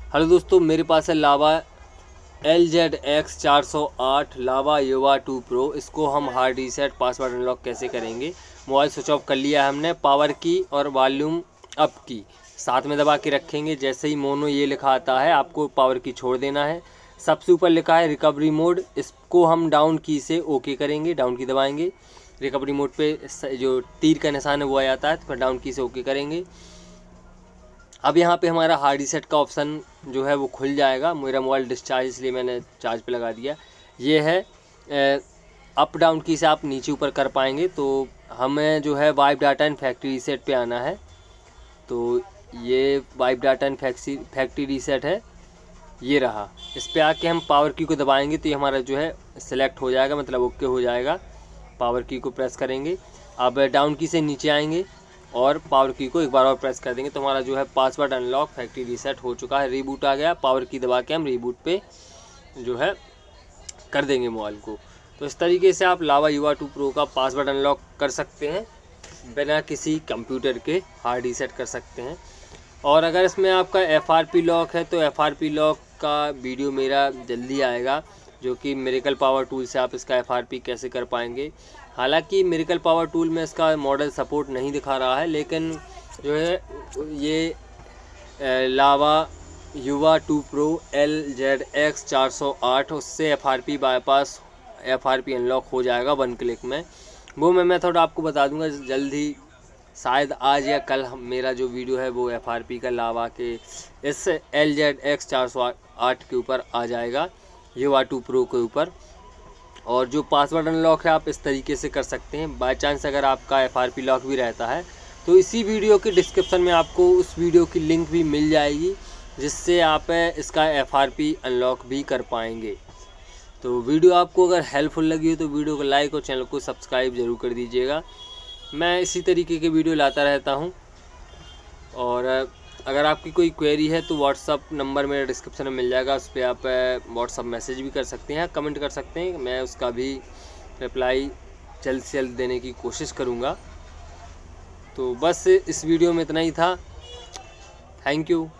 Hello दोस्तों, मेरे पास है लावा LZX 408 लावा युवा 2 प्रो। इसको हम हार्ड रीसेट पासवर्ड अनलॉक कैसे करेंगे। मोबाइल स्विच ऑफ कर लिया है हमने, पावर की और वॉल्यूम अप की साथ में दबा के रखेंगे। जैसे ही मोनो ये लिखा आता है आपको पावर की छोड़ देना है। सबसे ऊपर लिखा है रिकवरी मोड, इसको हम डाउन की से ओके करेंगे, डाउन की दबाएंगे। रिकवरी मोड पे जो तीर का निशान है वो आ जाता है, तो फिर डाउन की से ओके करेंगे। अब यहाँ पे हमारा हार्ड रीसेट का ऑप्शन जो है वो खुल जाएगा। मेरा मोबाइल डिस्चार्ज इसलिए मैंने चार्ज पे लगा दिया। ये है अप डाउन की से आप नीचे ऊपर कर पाएंगे। तो हमें जो है wipe data and factory reset पे आना है। तो ये wipe data and factory reset है, ये रहा। इस पर आके हम पावर की को दबाएंगे तो ये हमारा जो है सिलेक्ट हो जाएगा, मतलब ओके हो जाएगा। पावर की को प्रेस करेंगे। अब डाउन की से नीचे आएंगे और पावर की को एक बार और प्रेस कर देंगे तो हमारा जो है पासवर्ड अनलॉक फैक्ट्री रीसेट हो चुका है। रीबूट आ गया, पावर की दबा के हम रीबूट पे जो है कर देंगे मोबाइल को। तो इस तरीके से आप लावा युवा 2 प्रो का पासवर्ड अनलॉक कर सकते हैं, बिना किसी कंप्यूटर के हार्ड रीसेट कर सकते हैं। और अगर इसमें आपका FRP लॉक है तो FRP लॉक का वीडियो मेरा जल्दी आएगा, जो कि मिरेकल पावर टूल से आप इसका FRP कैसे कर पाएंगे। हालांकि मिरेकल पावर टूल में इसका मॉडल सपोर्ट नहीं दिखा रहा है, लेकिन जो है ये लावा युवा 2 प्रो LZX 408 उससे FRP बाईपास FRP अनलॉक हो जाएगा 1 क्लिक में। वो मैं मेथड आपको बता दूंगा जल्द ही, शायद आज या कल मेरा जो वीडियो है वो FRP का लावा के इस LZX 408 के ऊपर आ जाएगा, युवा 2 प्रो के ऊपर। और जो पासवर्ड अनलॉक है आप इस तरीके से कर सकते हैं। बाय चांस अगर आपका FRP लॉक भी रहता है तो इसी वीडियो के डिस्क्रिप्शन में आपको उस वीडियो की लिंक भी मिल जाएगी, जिससे आप इसका FRP अनलॉक भी कर पाएंगे। तो वीडियो आपको अगर हेल्पफुल लगी हो तो वीडियो को लाइक और चैनल को सब्सक्राइब ज़रूर कर दीजिएगा। मैं इसी तरीके के वीडियो लाता रहता हूं। और अगर आपकी कोई क्वेरी है तो व्हाट्सअप नंबर मेरे डिस्क्रिप्शन में मिल जाएगा, उस पर आप व्हाट्सअप मैसेज भी कर सकते हैं, कमेंट कर सकते हैं। मैं उसका भी रिप्लाई जल्द से जल्द देने की कोशिश करूँगा। तो बस इस वीडियो में इतना ही था। Thank you.